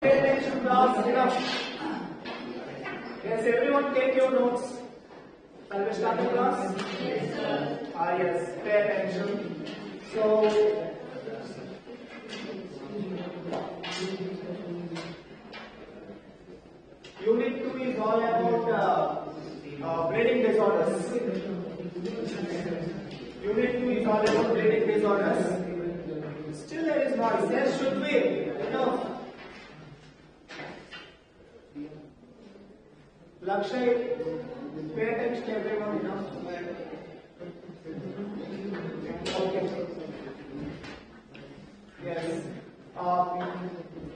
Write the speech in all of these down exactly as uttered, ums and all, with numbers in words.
Pay attention class, enough. Yes, everyone take your notes. Shall we start the class? Yes, sir. Ah, yes, pay attention. So, Unit two is all about uh, uh, bleeding disorders. Unit two is all about bleeding disorders. Still there is noise. There should be enough. Lakshay, pay attention everyone, enough. Okay. Yes. Um,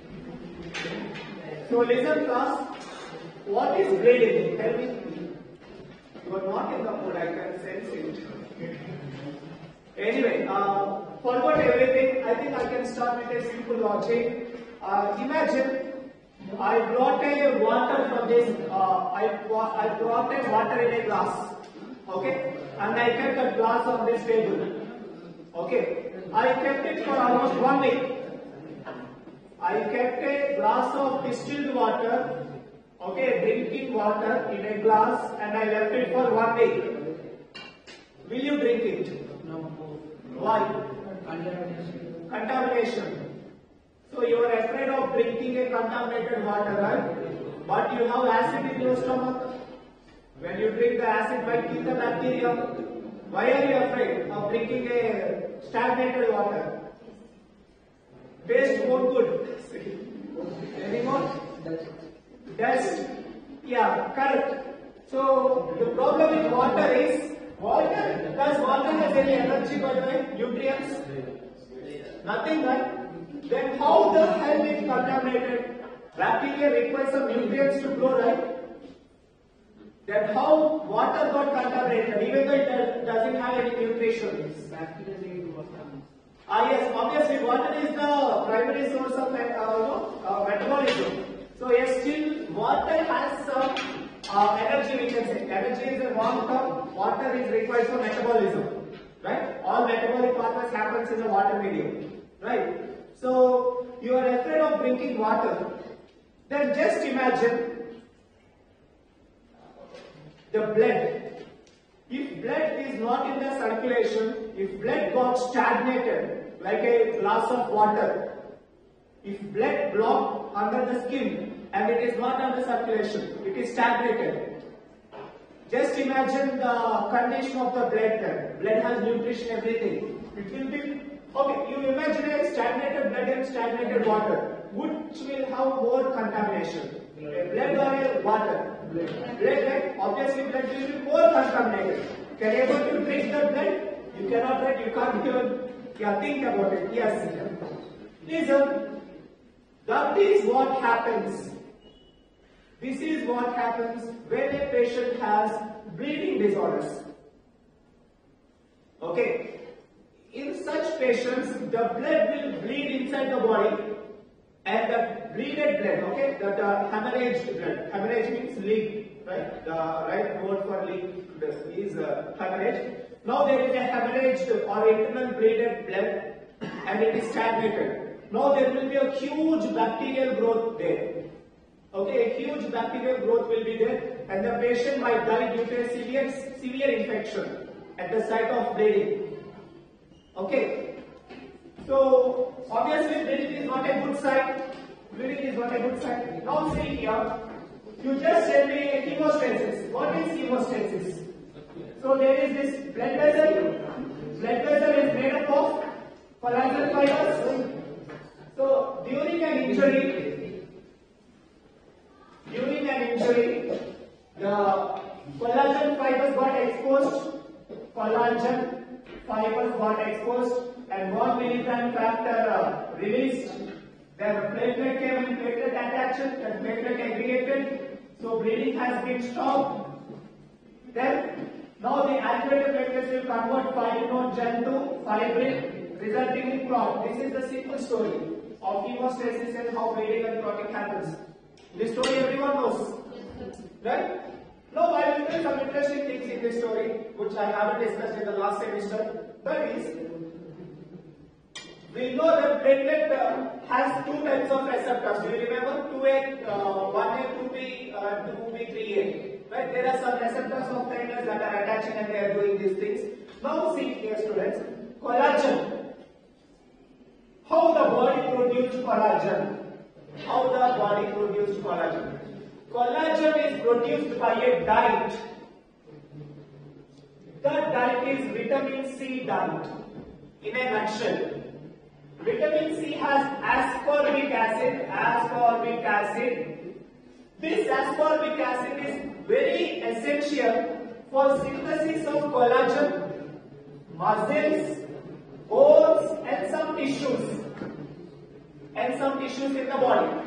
so listen class. What is bleeding? Tell me. You are not in the mood, I can sense it. Anyway, uh, forget everything. I think I can start with a simple logic. Uh, imagine I brought a water from this. Uh, I I brought a water in a glass. Okay, and I kept the glass on this table. Okay, I kept it for almost one week. I kept a glass of distilled water. Okay, drinking water in a glass, and I left it for one week. Will you drink it? No. Why? Contamination. Contamination. So you are afraid of drinking a contaminated water, right? But you have acid in your stomach. When you drink the acid might kill the bacteria. Why are you afraid of drinking a stagnated water? Taste more good. Any more? Dust. Yeah, correct. So the problem with water is, water, does water has any energy by the way? Nutrients? Nothing, right? Then how the hell it contaminated? Bacteria requires some nutrients to grow, right? Then how water got contaminated even though it doesn't have any nutrition? Bacteria need water. Ah yes, obviously water is the primary source of uh, uh, metabolism. So yes, still water has some uh, energy, we can say. Energy is a wrong term. Water is required for metabolism, right? All metabolic process happens in the water medium, right? So you are afraid of drinking water. Then just imagine the blood. If blood is not in the circulation, if blood got stagnated like a glass of water, if blood blocked under the skin and it is not under circulation, it is stagnated. Just imagine the condition of the blood there. Blood has nutrition, everything. It will be, okay, you imagine a stagnated blood and stagnated water. Which will have more contamination? A blood or a water? Blood. Blood, right? Obviously blood will be more contaminated. Can you able to drink the blood? You cannot, right? You can't even yeah, think about it. Yes. Listen, that is what happens. This is what happens when a patient has bleeding disorders. Okay. In such patients, the blood will bleed inside the body, and the bleeded blood, okay, the, the hemorrhaged blood. Hemorrhage means leak, right? The right word for leak is uh, hemorrhage. Now there is a hemorrhaged or internal bleeded blood, and it is stagnated. Now there will be a huge bacterial growth there. Okay, a huge bacterial growth will be there, and the patient might die due to a severe, severe infection at the site of bleeding. Okay, so obviously bleeding is not a good sign. Bleeding is not a good sign. Now see here, you just tell me hemostasis. What is hemostasis? So there is this blood vessel. Blood vessel is made up of collagen fibers. So during an injury, during an injury, the collagen fibers got exposed. Collagen fibers got exposed, and one milligram factor uh, released. Then platelet came and platelet attached, and platelet aggregated. So bleeding has been stopped. Then now the activated platelets will convert fibrinogen to fibrin, resulting in clot. This is the simple story of hemostasis and how bleeding and clotting happens. This story everyone knows, right? Now I will tell you some interesting things in this story, which I haven't discussed in the last semester. That is, we know that platelet uh, has two types of receptors. Do you remember? two A, uh, one A, two B, uh, two B, three A. Right? There are some receptors of thymus that are attaching and they are doing these things. Now see here students, collagen. How the body produced collagen? How the body produced collagen? Collagen is produced by a diet. That diet is vitamin C diet. In a nutshell, vitamin C has ascorbic acid. Ascorbic acid. This ascorbic acid is very essential for synthesis of collagen, muscles, bones, and some tissues, and some tissues in the body.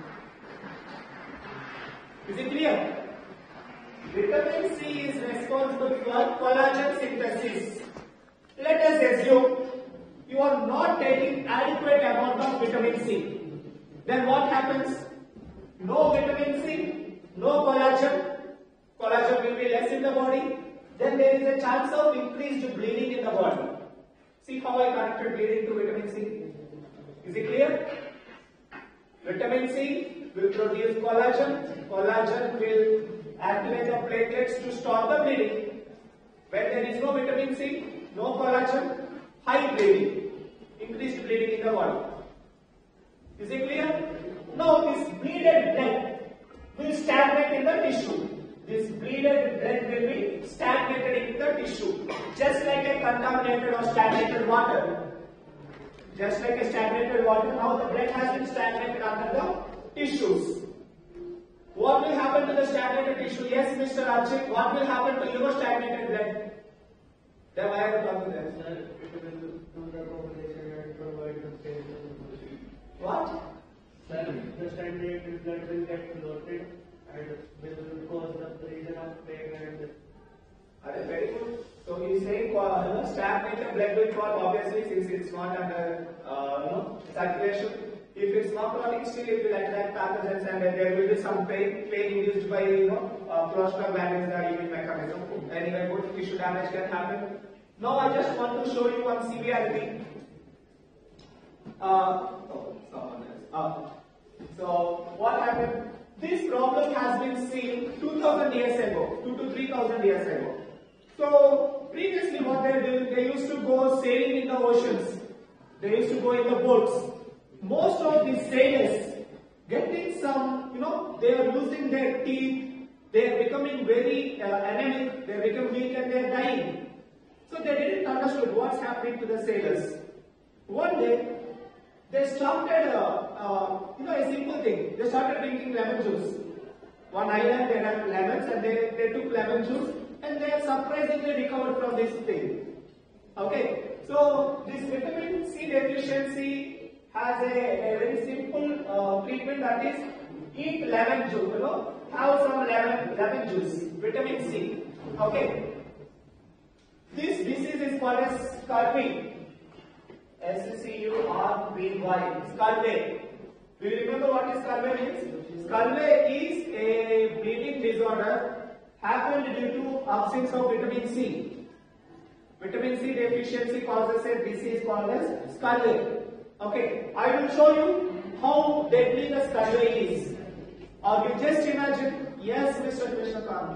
Is it clear? Vitamin C is responsible for collagen synthesis. Let us assume you are not taking adequate amount of vitamin C. Then what happens? No vitamin C, no collagen. Collagen will be less in the body. Then there is a chance of increased bleeding in the body. See how I connected bleeding to vitamin C? Is it clear? Vitamin C will produce collagen. Collagen will activate the platelets to stop the bleeding. When there is no vitamin C, no collagen, high bleeding, increased bleeding in the body. Is it clear? Now this bleeded blood will stagnate in the tissue. This bleeded blood will be stagnated in the tissue, just like a contaminated or stagnated water. Just like a stagnated water, now the blood has been stagnated under the tissues. What will happen to the stagnated tissue? Yes, Mister Archie, what will happen to your stagnated blood? Then I have to talk to them. Sir, it will do the population and provide the space. What? Sir, the stagnated blood will get bloated and will cause the region of pain and. Are very good. So he is saying uh, stagnated blood will clot obviously since it's not under uh, you know, circulation. If it's not clotting, still it will attract pathogens and there will be some pain, pain induced by you know uh, cholesterol balance the immune mechanism. Anyway, good tissue damage can happen. Now I just want to show you one severity. Uh, oh, someone else. Uh, so what happened? This problem has been seen two thousand years ago, two to three thousand years ago. So previously what they did, they used to go sailing in the oceans. They used to go in the boats. Most of these sailors getting some, you know, they are losing their teeth. They are becoming very uh, anemic. They become weak and they are dying. So they didn't understood what's happening to the sailors. One day they started, uh, uh, you know, a simple thing. They started drinking lemon juice. One island they had lemons and they, they took lemon juice. And they are surprisingly recovered from this thing. Okay, so this vitamin C deficiency has a, a very simple uh, treatment, that is eat lemon juice, you know, have some lemon, lemon juice, vitamin C. Okay, this disease is called as scurvy. S C U R V Y, scurvy. Do you remember what is scurvy means? Scurvy is a bleeding disorder happened due to absence of vitamin C. Vitamin C deficiency causes a disease called as scurvy. Okay, I will show you how deadly the scurvy is. Or you just imagine, yes, Mister Krishnakant.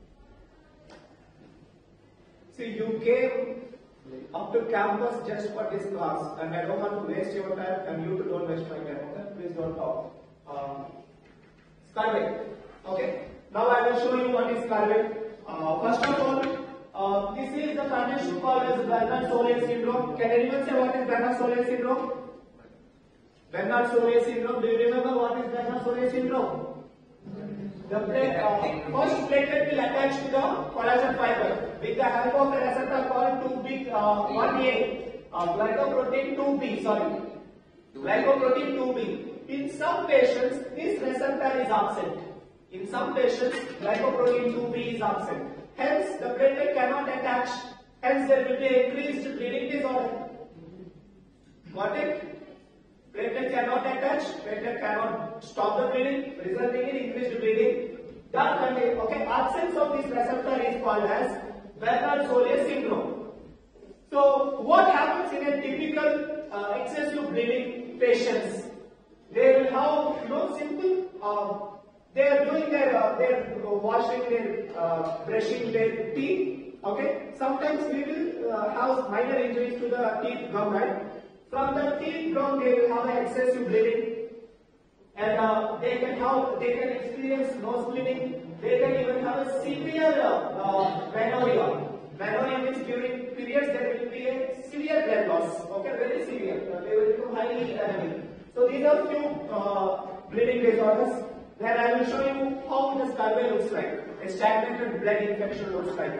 See, you came up to campus just for this class, and I don't want to waste your time, and you too don't waste my time. Okay, please don't talk. Um, scurvy. Okay. Now I will show you what is scurvy. Uh, first of all, uh, this is the condition called as Bernard-Solé syndrome. Can anyone say what is Bernard-Solé syndrome? Bernard-Solé syndrome. Do you remember what is Bernard-Solé syndrome? The plate, uh, first platelet will attach to the collagen fiber with the help of a receptor called two B, uh, one A, uh, glycoprotein two B. Sorry, glycoprotein two B. In some patients, this receptor is absent. In some patients, glycoprotein two B is absent. Hence, the platelet cannot attach. Hence, there will be increased bleeding disorder. Got it? Platelet cannot attach. Platelet cannot stop the bleeding, resulting in increased bleeding. That condition, okay, absence of this receptor is called as Bernard-Solé syndrome. So, what happens in a typical uh, excessive bleeding patients? They will have, you know, simple uh, they are doing their, uh, they are washing their, uh, brushing their teeth. Okay. Sometimes we will uh, have minor injuries to the teeth gum, right? From the teeth gum, they will have an excessive bleeding, and uh, they can have, they can experience nose bleeding. They can even have a severe uh, uh, menorrhea. Menorrhea means during periods there will be a severe blood loss. Okay, very severe. Uh, they will become highly anemic. So these are few uh, bleeding disorders. Then I will show you how the scurvy looks like. A stagnated blood infection looks like.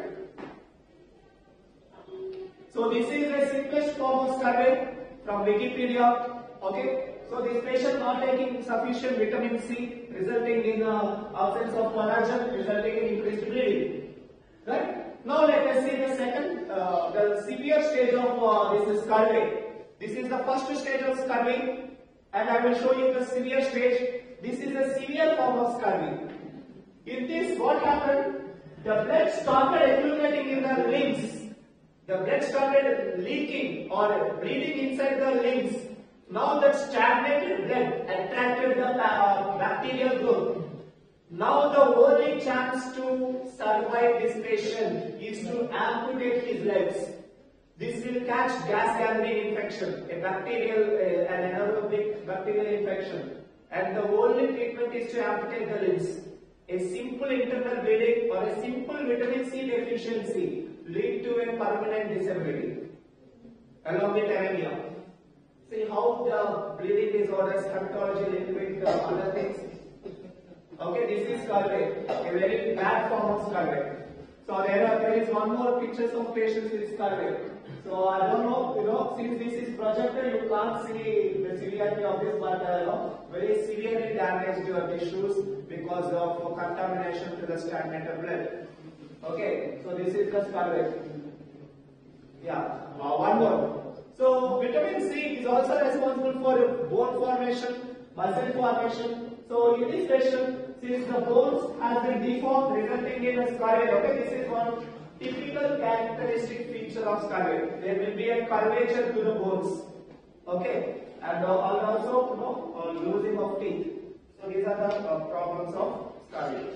So this is the simplest form of scurvy from Wikipedia. Okay. So this patient not taking sufficient vitamin C, resulting in uh, absence of collagen, resulting in increased bleeding. Right. Now let us see the second, uh, the severe stage of uh, this scurvy. This is the first stage of scurvy, and I will show you the severe stage. This is a severe form of scurvy. In this, what happened? The blood started accumulating in the limbs. The blood started leaking or bleeding inside the limbs. Now that stagnated blood attracted the uh, bacterial growth. Now the only chance to survive this patient is to amputate his legs. This will catch gas gangrene infection, a bacterial, uh, an anaerobic bacterial infection. And the only treatment is to amputate the limbs. A simple internal bleeding or a simple vitamin C deficiency lead to a permanent disability along with anemia. See how the bleeding disorders, hematology linked with uh, other things. Okay, this is scurvy, a very bad form of scurvy. So there, are, there is one more pictures of patients with scurvy. So I don't know, you know, since this is projected, you can't see the severity of this, but uh, you know, very severely damaged your tissues because of contamination to the stagnated blood. Okay, so this is the scurvy. Yeah, uh, one more. So vitamin C is also responsible for bone formation, muscle formation. So in this patient, since the bones has been deformed, resulting in a scurvy. Okay, this is one typical characteristic feature of scurvy. There will be a curvature to the bones. Okay, and uh, also you know, uh, losing of teeth. So these are the uh, problems of scurvy.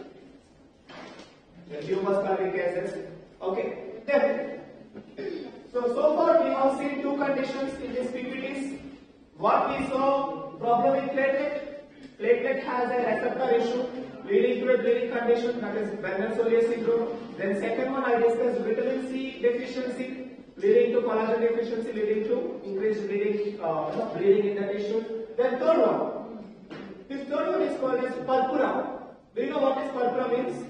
The tumor scurvy cases. Okay, then. So, so far we have seen two conditions in these P P Ts. What we saw, problem with platelet. Platelet has a receptor issue leading to a bleeding condition, that is Werner-Sollier syndrome. Then second one I discussed vitamin C deficiency leading to collagen deficiency, leading to increased bleeding, uh, bleeding in the tissue. Then third one. This third one is called as purpura. Do you know what is purpura means?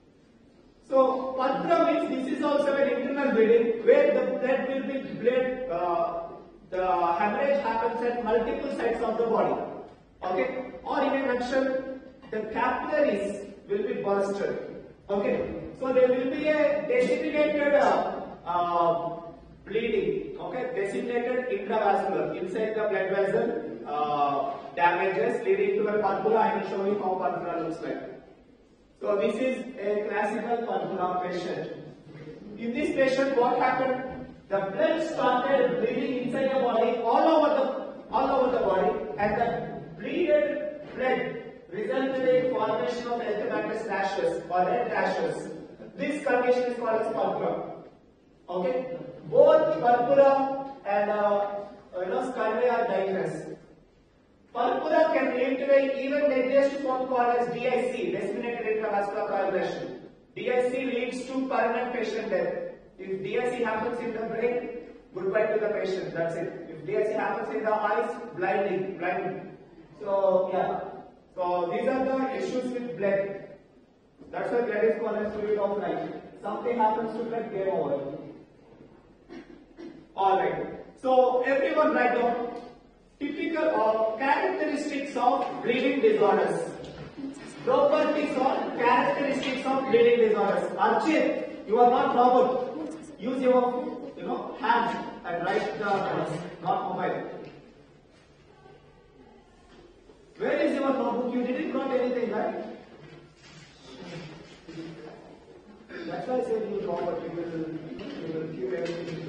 So purpura means this is also an internal bleeding where the blood will be bled, uh, the hemorrhage happens at multiple sites of the body. Okay, or in a nutshell, the capillaries will be bursted. Okay, so there will be a disseminated uh, uh, bleeding. Okay, disseminated intravascular inside the blood vessel uh, damages leading to a purpura. I will show you how purpura looks like. So this is a classical purpura patient. In this patient, what happened? The blood started bleeding inside the body, all over the all over the body, and the bleeded blood resulted in formation of erythematous rashes or red rashes. This condition is called as purpura. Okay, both purpura and uh, you know scurvy are dangerous. Purpura can lead to an even dangerous form called as D I C, disseminated intravascular coagulation. D I C leads to permanent patient death. If D I C happens in the brain, goodbye to the patient. That's it. If D I C happens in the eyes, blinding, blinding. So yeah. So these are the issues with blood. That's why blood is called as fluid of life. Something happens to blood, game over. Alright. So everyone write down typical or characteristics of bleeding disorders. Properties or characteristics of bleeding disorders. Archit, you are not robot. Use your you know hand and write the numbers, not mobile. Where is your notebook? You didn't write anything, right? That's why I said you robot. You will you will keep everything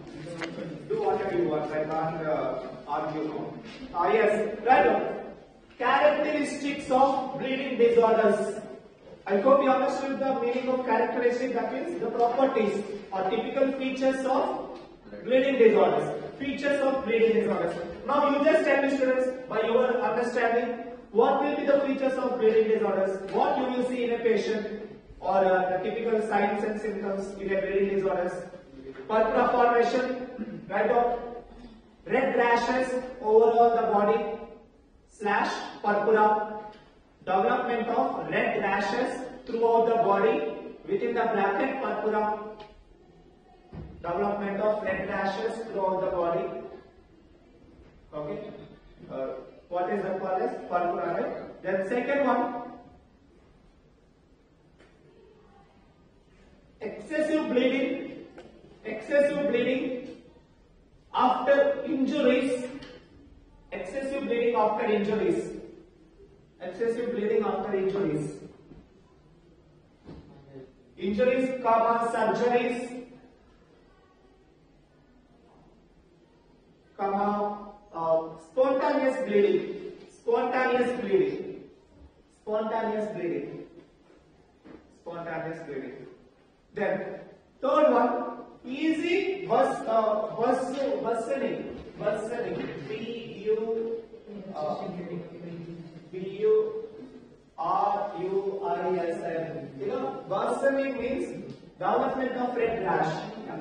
right. Do whatever you want. I can't uh, argue. Ah yes, right on. Characteristics of bleeding disorders. I hope you understood the meaning of characteristic, that means the properties or typical features of bleeding disorders. Features of bleeding disorders. Now you just tell me, students, by your understanding, what will be the features of bleeding disorders? What you will see in a patient, or uh, the typical signs and symptoms in a bleeding disorders? Purpura formation, right? Of red rashes over all the body slash purpura. Development of red rashes throughout the body within the bracket purpura. Development of red rashes throughout the body. Okay. Uh, what is the called as purpura, right? Then second one, excessive bleeding. Excessive bleeding after injuries. Excessive bleeding after injuries. Excessive bleeding after injuries. Injuries, comma, surgeries, comma, uh, spontaneous bleeding. Spontaneous bleeding. Spontaneous bleeding. Spontaneous bleeding. Then, third one, easy bus, uh, bus, worsening. Worsening. B U uh, B U R U I S N. You know, worsening means development of red rash.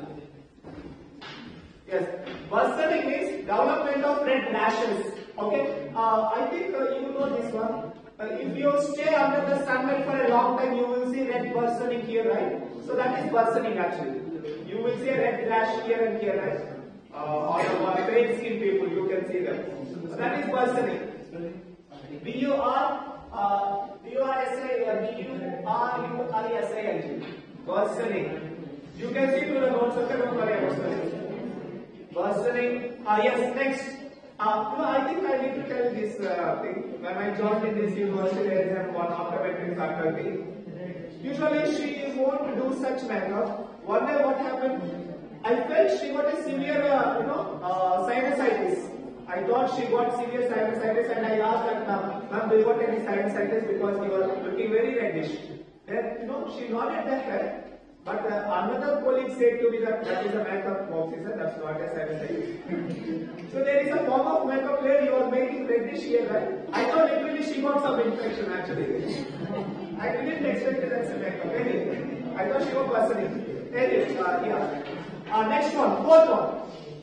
Yes, worsening means development of red rashes. Okay, uh, I think uh, you know this one. Uh, if you stay under the sunlight for a long time, you will see red worsening here, right? So that is worsening actually. You will see a red rash here and here, right? Uh, on the pale skin people, you can see that. So that is worsening. B U R uh, B U R S A or B U R U I S A N G. Worsening. You can see to the notes, okay, don't worry about worsening. Worsening. Uh, yes, next. Uh, no, I think I need to tell this uh, thing. When I joined in this university, there is one optometry faculty. Usually she won't do such makeup. One day what happened? I felt she got a severe, uh, you know, uh, sinusitis. I thought she got severe sinusitis, and I asked her, ma'am, ma'am, do you got any sinusitis because you are looking very reddish? Then, you know, she nodded her head. But uh, another colleague said to me that that is a makeup box, sir, that's not a sinusitis. So there is a form of makeup where you are making reddish here, right? I thought literally she got some infection actually. I didn't expect it as a makeup. Anyway, I thought she was worsening. Anyway, uh, yeah. Uh, next one, fourth one.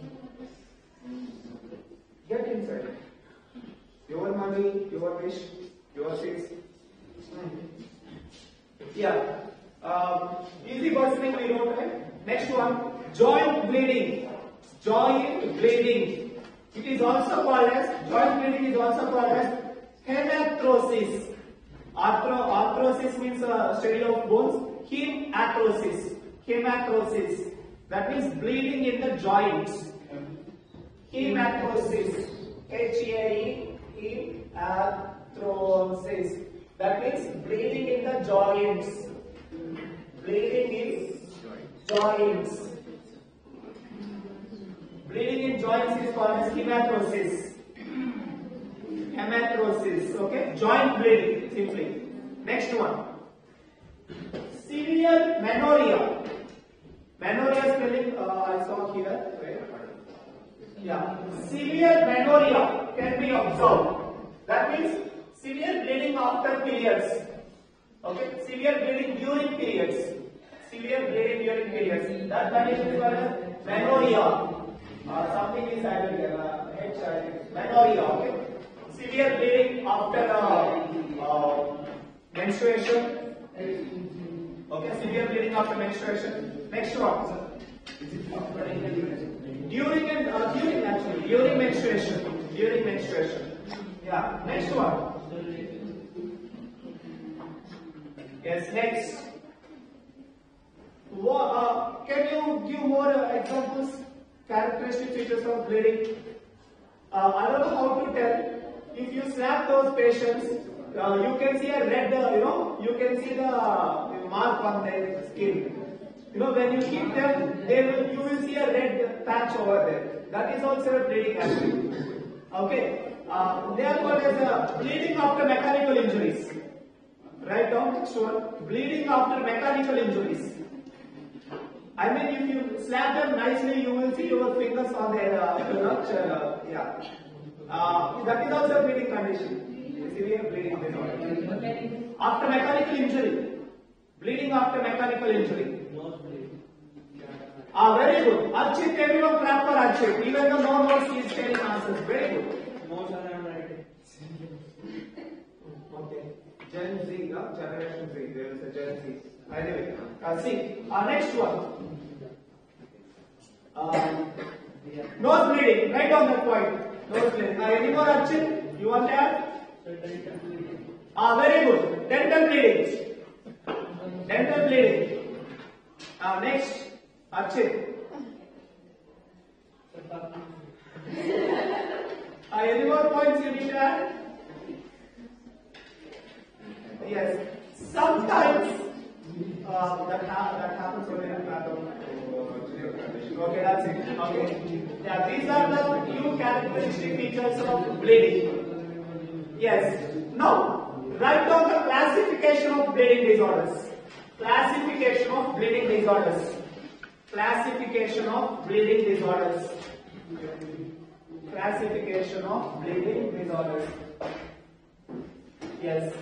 Get inside. Your money, your wish, your sins. Yeah. Um, easy worsening we know, right? Next one, joint bleeding. Joint bleeding. It is also called as, joint bleeding is also called as hematrosis. Arthro, arthrosis means uh, study of bones. Hematrosis. Hematrosis. That means bleeding in the joints. Hematrosis. H E A E. Hematrosis. That means bleeding in the joints. Bleeding in joints. Bleeding in joints is called as hematrosis. Hematrosis. Okay? Joint bleeding, simply. Next one. Severe menorrhea. Menorrhea spelling uh, I saw here. Yeah. Severe menorrhea can be observed. That means severe bleeding after periods. Okay, severe bleeding during periods. Severe bleeding during periods. That condition is called as menorrhea. Uh, something is added here. Uh, H I menorrhea. Okay. Severe bleeding after uh, uh, menstruation. Okay, severe bleeding after menstruation. Next one. During and uh, during actually during menstruation. During menstruation. Yeah. Next one. Yes, next. What, uh, can you give more uh, examples, characteristic features of bleeding? Uh, I don't know how to tell. If you snap those patients, uh, you can see a red, uh, you know, you can see the uh, mark on their skin. You know, when you keep them, they will, you will see a red patch over there. That is also a bleeding actually. Okay. Uh, they are called as uh, bleeding after mechanical injuries. Write down next one. Bleeding after mechanical injuries. I mean, if you slap them nicely, you will see your fingers on their uh, uh, yeah. Uh, that is also a bleeding condition. Severe bleeding disorder. After mechanical injury. Bleeding after mechanical injury. Ah, very good. Archit, everyone clap for Archit. Even though no notes, he is telling answers. Very good. Most are not writing. Okay. Gen Z, uh, Generation Z. There is a Gen Z. Anyway, uh, see. Uh, next one. Um, nose bleeding. Write on that point. Nose bleeding. Uh, any more, Archit? You want to add? Ah, very good. Dental bleeding. Dental bleeding. Uh, next. Archit. Uh, any more points you need to add? Yes. Sometimes uh, that, ha that happens only in bathroom. Okay, that's it. Okay. Yeah, these are the few characteristic features of bleeding. Yes. Now, write down the classification of bleeding disorders. Classification of bleeding disorders. Classification of bleeding disorders. Classification of bleeding disorders. Yes.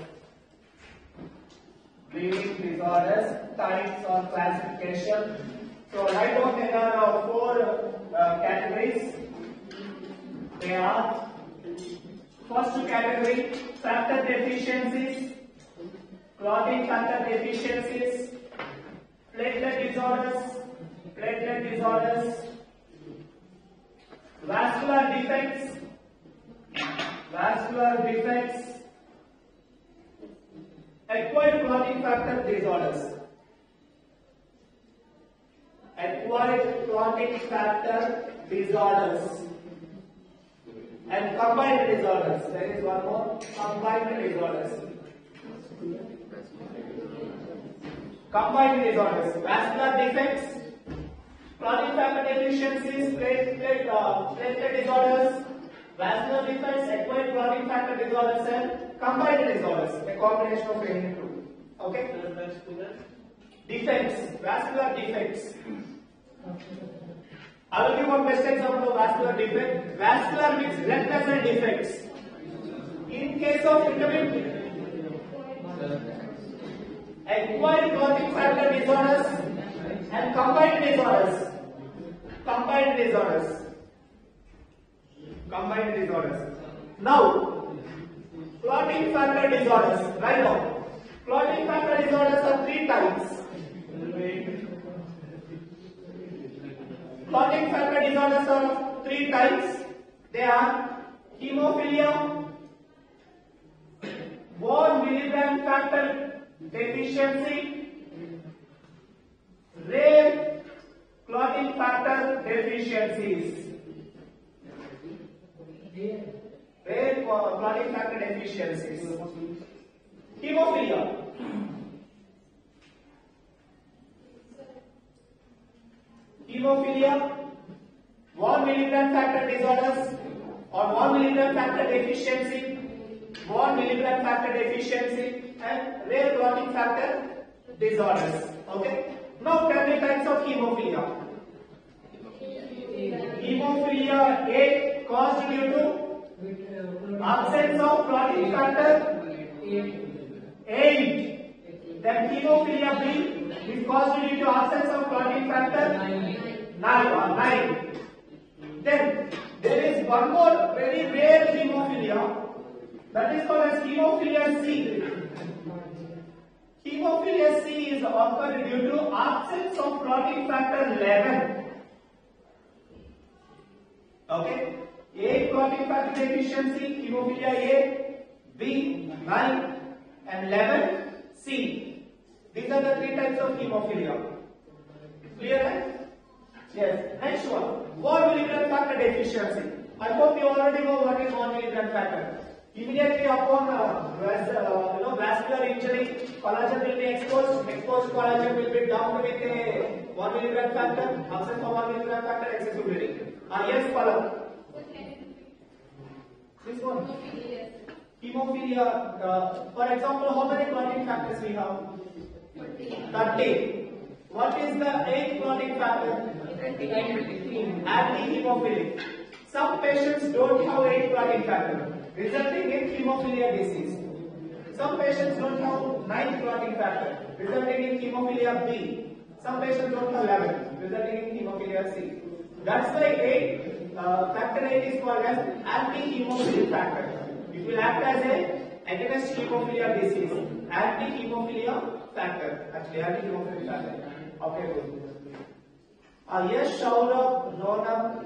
Bleeding disorders, types or classification. So write down there are four uh, categories. They are first category factor deficiencies, clotting factor deficiencies, platelet disorders, platelet disorders, vascular defects, vascular defects, acquired clotting factor disorders, acquired clotting factor disorders, and combined disorders. There is one more, combined disorders. Combined disorders, vascular defects, clotting factor deficiencies, platelet, uh, platelet disorders, vascular defects, acquired clotting factor disorders, and combined disorders, a combination of any two. Okay? Defects, vascular defects. I will give one best example of vascular defect. Vascular means blood vessel defects. In case of vitamin acquired clotting factor disorders and combined disorders. Combined disorders. Combined disorders. Now, clotting factor disorders. Right now, clotting factor disorders are three types. Clotting factor disorders are three types. They are hemophilia, one milligram factor deficiency, rare clotting factor deficiencies. Rare clotting factor deficiencies. Hemophilia. Hemophilia, one milligram factor disorders or one milligram factor deficiency, one milligram factor deficiency, and rare clotting factor disorders. Okay. Now tell me types of hemophilia. Hemophilia A caused due to absence of clotting factor eight. Then hemophilia B is caused due to absence of clotting factor nine or nine. Then there is one more very rare hemophilia, that is called as hemophilia C. Hemophilia C is occurred due to absence of clotting factor eleven. Okay, A clotting factor deficiency, hemophilia A, B nine, and eleven C. These are the three types of hemophilia. Clear, right? Yes. Next one, one milligram factor deficiency. I hope you already know what is one milligram factor. Immediately upon uh, vas uh, you know, vascular injury, collagen will be exposed. Exposed collagen will be dumped with a one milligram factor. Absence of one milligram factor, excessive bleeding. Uh, yes, Pallav. This this one? Hemophilia. Uh, for example, how many clotting factors we have? thirty. What is the eighth clotting factor? Anti-hemophilic. Some patients don't have eighth clotting factor, resulting in hemophilia disease. Some patients don't have ninth clotting factor, resulting in hemophilia B. Some patients don't have eleven, resulting in hemophilia C. That's why eight, uh, factor eight is called as anti-hemophilic factor. It will act as a against hemophilia disease. Anti-hemophilia factor. Actually, anti-hemophilia factor. Okay, good. Uh, yes, Shaurabh, Ronak.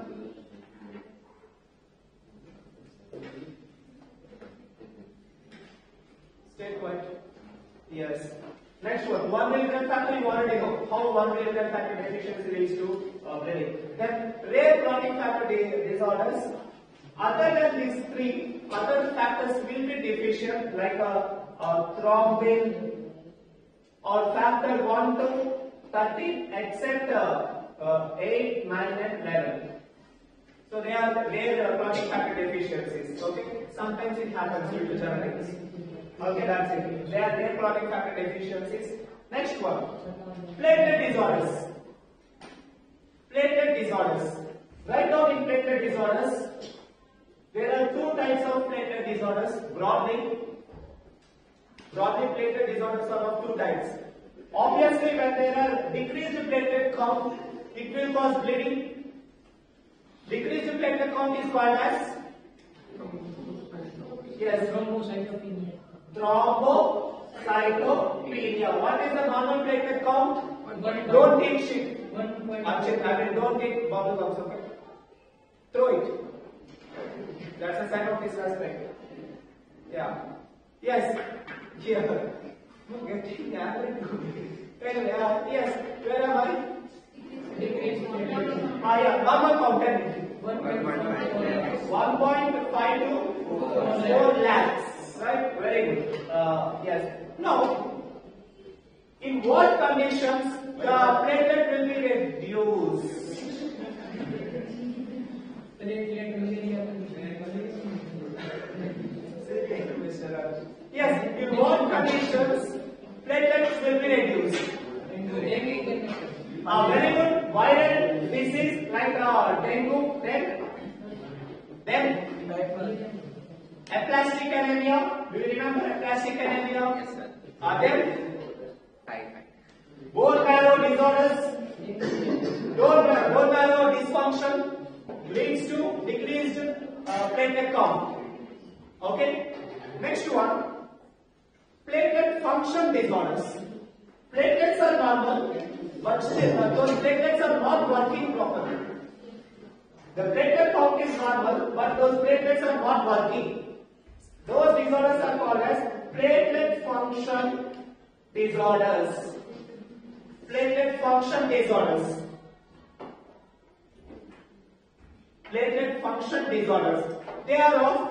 Stay quiet. Yes. Next one. One milligram factor, you already know how one milligram factor deficiency leads to uh, bleeding. Then rare clotting factor disorders. Other than these three, other factors will be deficient, like a, a thrombin or factor one to thirteen, except uh, uh, eight, nine, and eleven. So they are rare clotting factor deficiencies. Okay, sometimes it happens due to genetics. Okay, that's it. They are rare clotting factor deficiencies. Next one, platelet disorders. Platelet disorders. Right now in platelet disorders, there are two types of platelet disorders. Broadly, broadly platelet disorders are of two types. Obviously, when there are decreased platelet count, it will cause bleeding. Decreased platelet count is called as yes, thrombocytopenia. Thrombocytopenia. What is the normal platelet count? Don't take shit. Archit, I mean, don't take bubble gums, okay? Throw it. That's a sign of disrespect. Yeah. Yes. Here. Getting angry. Yes. Where am I? Ah, yeah. Normal count. one point five to four lakhs. Right? Very good. Uh, yes. Now, in what conditions the platelet will be reduced? Yes, in what conditions platelets will be reduced? Uh, very good. Viral disease like uh, dengue, then, then aplastic anemia. Do you remember aplastic anemia? Yes, sir. Uh, then Typhoid. bone marrow disorders. Bone bone marrow dysfunction leads to decreased uh, platelet count. Okay. Next one, platelet function disorders. Platelets are normal, but still, uh, those platelets are not working properly. The platelet count is normal, but those platelets are not working. Those disorders are called as platelet function disorders. Platelet function disorders. Platelet function disorders. They are of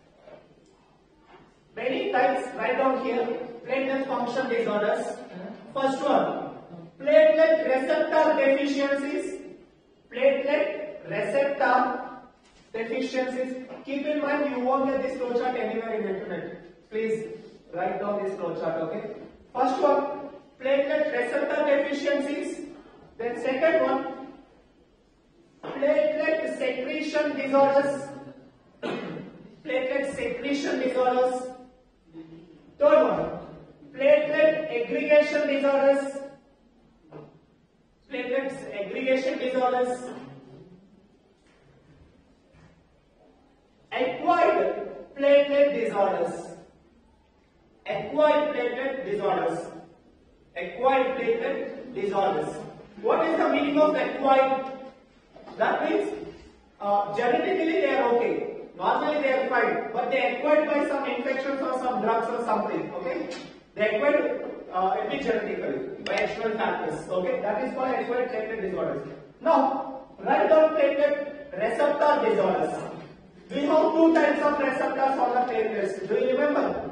many types. Right down here. Platelet function disorders. First one, platelet receptor deficiencies. Platelet receptor deficiencies. Keep in mind, you won't get this flowchart anywhere in internet. Please write down this flowchart, okay? First one, platelet receptor deficiencies. Then second one, platelet secretion disorders. Platelet secretion disorders. Third one, platelet aggregation disorders. Platelet aggregation disorders. Acquired platelet disorders. Acquired platelet disorders. Acquired platelet disorders. What is the meaning of acquired? That means uh, genetically they are okay. Normally they are fine, but they acquired by some infections or some drugs or something. Okay, they acquired uh, epigenetically by external factors. Okay, that is called acquired platelet disorders. Now, write down platelet receptor disorders. We have two types of receptors on the platelets. Do you remember?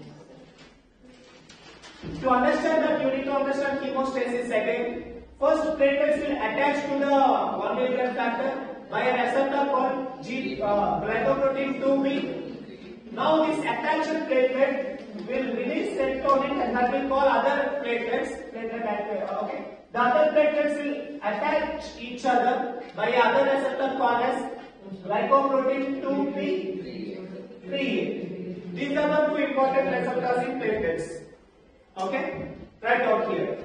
To understand that, you need to understand chemostasis again. First, platelets will attach to the one milligram factor by a receptor called G, uh, glycoprotein two B. Now this attached platelet will release serotonin and that will call other platelets, platelet, okay. The other platelets will attach each other by other receptor called as glycoprotein two B three A. These are the two important receptors in platelets. Okay, right out here.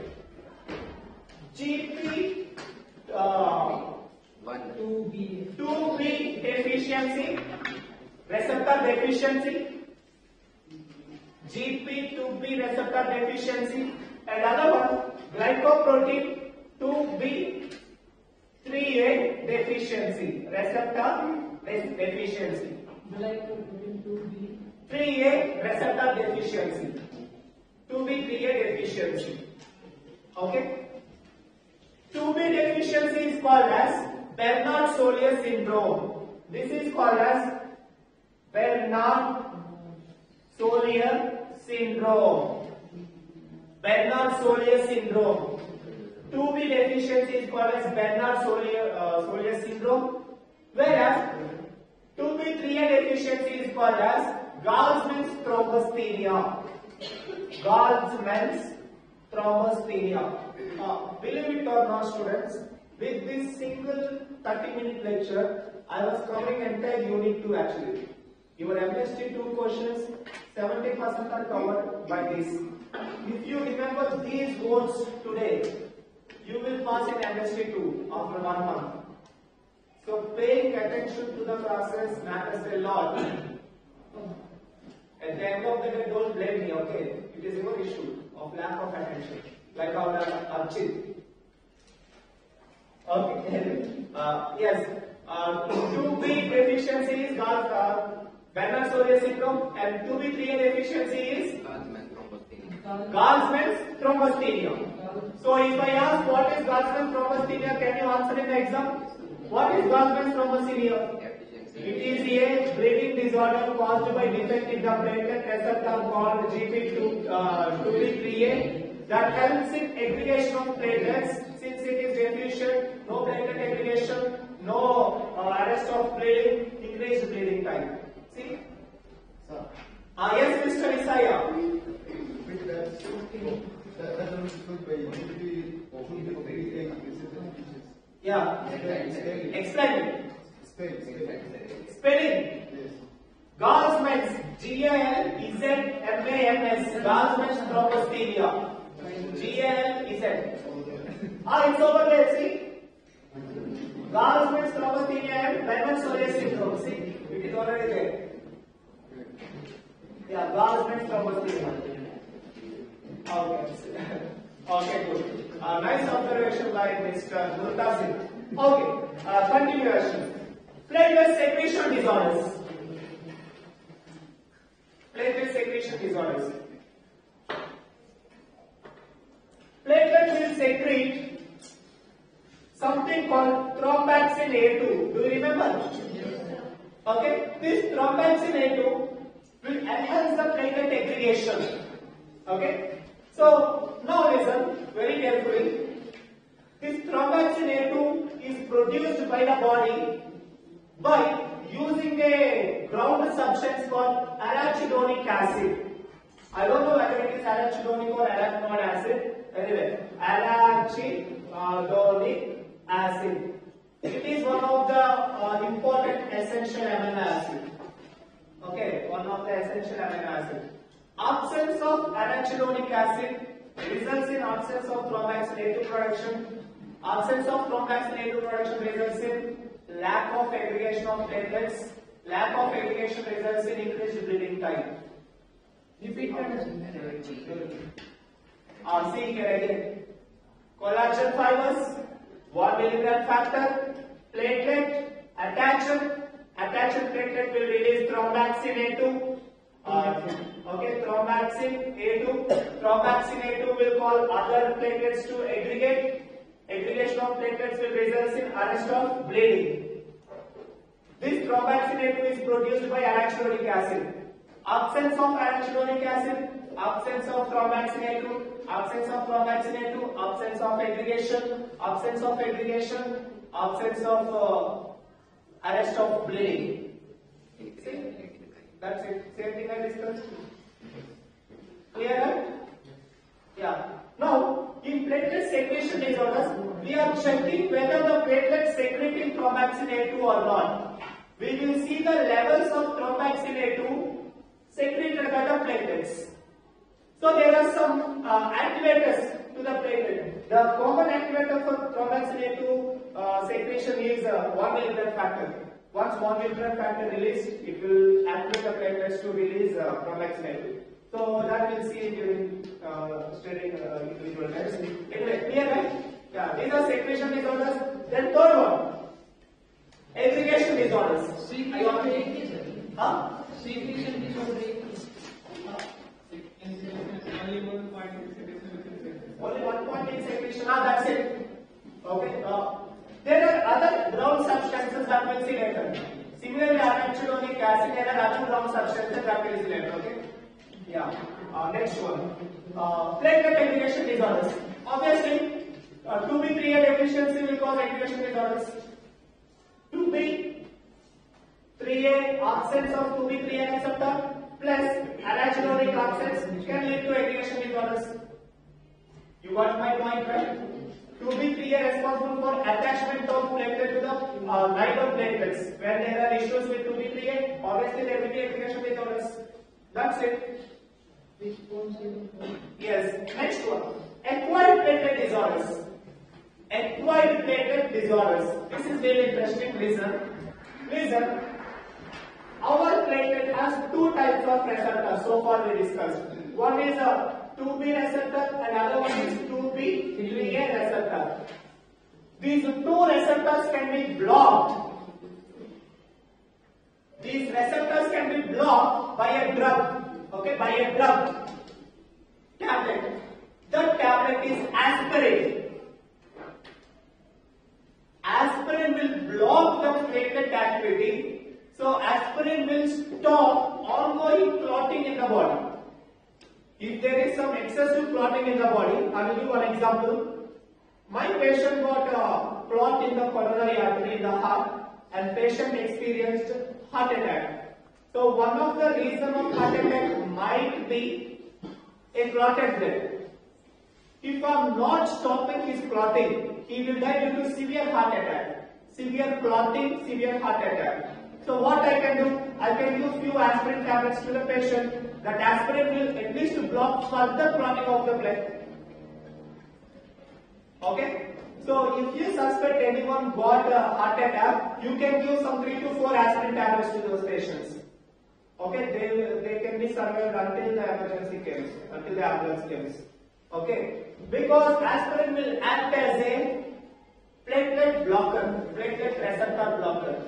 G P uh, two B deficiency, receptor deficiency, G P two B receptor deficiency, and another one glycoprotein two B three A deficiency, receptor deficiency. Glycoprotein two B three A receptor deficiency, two B three A deficiency. Okay. two B deficiency is called as Bernard-Soulier syndrome. This is called as Bernard-Soulier syndrome. Bernard-Soulier syndrome. two B deficiency is called as Bernard-Soulier uh, Soulier syndrome, whereas two B three A deficiency is called as Gallman's thrombasthenia. Gallman's thrombasthenia. Uh, believe it or not, students, with this single thirty minute lecture, I was covering entire unit two actually. Your M S T two questions, seventy percent are covered by this. If you remember these words today, you will pass in M S T two after one month. So paying attention to the classes matters a lot. At the end of the day, don't blame me, okay? It is your issue of lack of attention. Like our Archit. Okay. Uh, yes. Uh, two B deficiency is uh, Bernard-Soulier syndrome, and two B three A deficiency is Gallman's thrombasthenia. So if I ask what is Gallman's thrombasthenia, can you answer in the exam? What is Gallman's thrombasthenia? It is a bleeding disorder caused by defect in the platelet receptor called G P two B three A that helps in aggregation of platelets. Since it is deficient, no platelet aggregation, no uh, arrest of bleeding, increased bleeding time. See? Sir. Ah, yes, Mister Isaiah. Yeah. Explain it. Spelling. Gallman's, G A L Z M A N S, Gallman's thrombasthenia. G A L Z. Ah, it's over there, see? Gallman's thrombasthenia and Bernard-Soulier syndrome, see? It is already there. Yeah, Gallman's thrombasthenia. Okay. Okay, good. Uh, nice observation by Mister Murtazi. Okay, uh, continuation. Platelet secretion disorders. Platelet secretion disorders. Platelet will secrete something called thromboxane A two. Do you remember? Okay, this thromboxane A two will enhance the platelet aggregation. Okay, so now listen very carefully. This thromboxane A two is produced by the body by using a ground substance called arachidonic acid. I don't know whether it is arachidonic or arachidonic acid. Anyway, arachidonic acid. It is one of the uh, important essential amino acid. Okay, one of the essential amino acid. Absence of arachidonic acid results in absence of thromboxane A two production. Absence of thromboxane A two production results in lack of aggregation of platelets. Lack of aggregation results in increased bleeding time. Repeat that. Uh, see here again. Collagen fibers, one milligram factor, platelet, attached, attached platelet will release thromboxane A two. Uh, okay, thromboxane A two. Thromboxane A two will call other platelets to aggregate. Aggregation of platelets will result in arrest of bleeding. This thromboxane A two is produced by arachidonic acid. Absence of arachidonic acid, absence of thromboxane A two, absence of thromboxane A two, absence of aggregation, absence of aggregation, absence of uh, arrest of bleeding. See? That's it. Same thing I discussed. Clear? Right? Yeah. Now, in platelet secretion disorders, we are checking whether the platelets secreting thromboxane A two or not. We will see the levels of thromboxane A two secreted by the platelets. So there are some uh, activators to the platelet. The common activator for thromboxane A two uh, secretion is uh, one milliliter factor. Once one milliliter factor released, it will activate the platelets to release uh, thromboxane A two. So that we'll see during uh, studying uh, individual tests. Anyway, clear, right? Yeah, these are secretion disorders. Then third one, aggregation disorders. Secretion. Huh? Secretion disorder. Only one point in secretion. Ah, that's it. Okay. Uh, there are other brown substances that we'll see later. Similarly, arachidonic acid and other brown substances that we'll see later. Okay. Yeah. Uh, next one. Uh, platelet aggregation disorders. Obviously, uh, two B three A deficiency will cause aggregation disorders. two B three A absence of two B three A receptor plus arachidonic absence can lead to aggregation disorders. You got my point, right? two B three A responsible for attachment of platelet to the uh, nylon platelets. When there are issues with two B three A, obviously there will be aggregation disorders. That's it. Yes. Next one. Acquired platelet disorders. Acquired platelet disorders. This is very interesting. Listen. Listen. Our platelet has two types of receptors. So far we discussed. One is a two B receptor and other one is two B three A receptor. These two receptors can be blocked. These receptors can be blocked by a drug. Okay, by a drug. Tablet. The tablet is aspirin. Aspirin will block the platelet activity. So aspirin will stop ongoing clotting in the body. If there is some excessive clotting in the body, I will give one example. My patient got a clot in the coronary artery in the heart and patient experienced heart attack. So one of the reasons of heart attack might be a clotted blood. If I am not stopping his clotting, he will die due to severe heart attack. Severe clotting, severe heart attack. So what I can do? I can use few aspirin tablets to the patient. That aspirin will at least block further clotting of the blood. Okay? So if you suspect anyone got a heart attack, you can give some three to four aspirin tablets to those patients. Okay, they, they can be survived until the emergency comes, until the ambulance comes. Okay, because aspirin will act as a platelet blocker, platelet receptor blocker.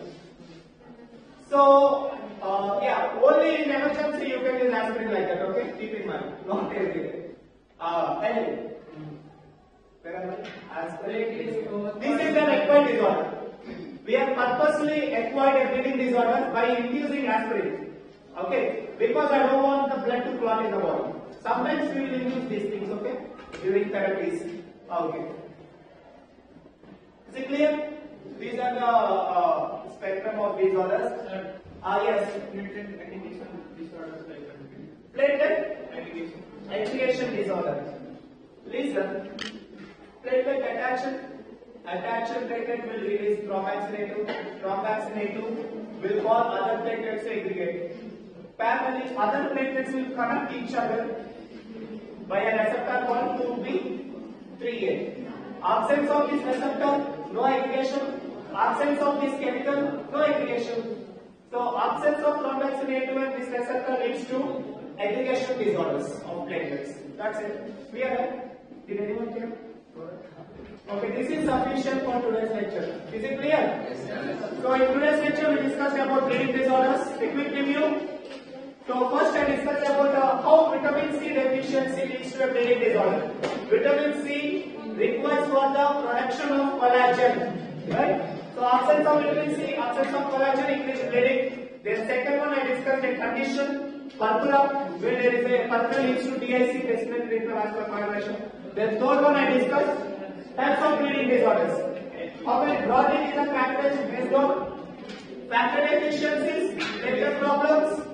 So, uh, yeah, only in emergency you can use aspirin like that. Okay, keep in mind, not every day. Uh, anyway, where am I? Aspirin is. This is an acquired disorder. We have purposely acquired a bleeding disorder by inducing aspirin. Okay, because I don't want the blood to clot in the body. Sometimes we will induce these things, okay, during therapies. Okay. Is it clear? These are the uh, spectrum of disorders. Ah, uh, yes. Platelet aggregation disorders like Platelet aggregation. aggregation disorder. Listen. Platelet attraction. Attraction platelet will release thromboxane A two. Thromboxane A two will cause other platelets to aggregate. Parallelly, other platelets will connect each other by a receptor called two B three A. Absence of this receptor, no aggregation. Absence of this chemical, no aggregation. So, absence of thromboxane A two and this receptor leads to aggregation disorders of platelets. That's it. Clear, right? Did anyone clear? Okay, this is sufficient for today's lecture. Is it clear? Yes. So, in today's lecture, we discussed about bleeding disorders. A quick review. So, first I discussed about uh, how vitamin C deficiency leads to a bleeding disorder. Vitamin C requires for the production of collagen, right? So, absence of vitamin C, absence of collagen increases bleeding. Then, second one I discussed a condition, purpura, where there is a purpura leads to D I C, descendant intravascular coagulation. Then, third one I discussed types of bleeding disorders. How many broadly is the characterized based on factor deficiencies, platelet problems,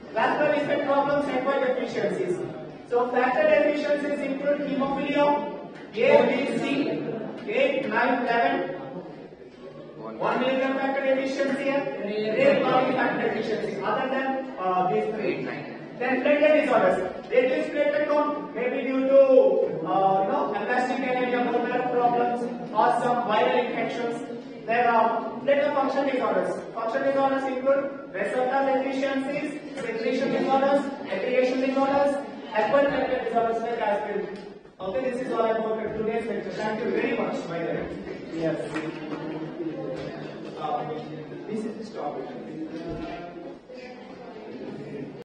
Vascular effect problems require deficiencies. So factor deficiencies include hemophilia, A, B, C, eight, nine, eleven. one milligram factor deficiency and rare body factor deficiency. Other than uh, these three. Then platelet disorders. Reduced platelet count may be due to uh, you know aplastic anemia, bone marrow problems, or some viral infections. There are platelet function disorders. Function disorders include receptor deficiencies, secretion disorders, aggregation disorders, acquired platelet disorders like aspirin. Okay, this is all about today's lecture. Thank you very much, my dear. Yes. Uh, this is the topic.